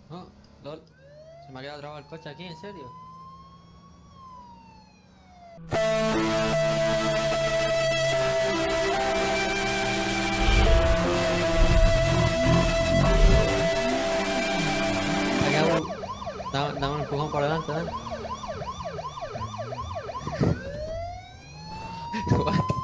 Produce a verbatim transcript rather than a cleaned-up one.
No, lol. Se me ha quedado trabado el coche aquí, ¿en serio? Me ha quedado... Dame, dame un empujón por delante, dale. What?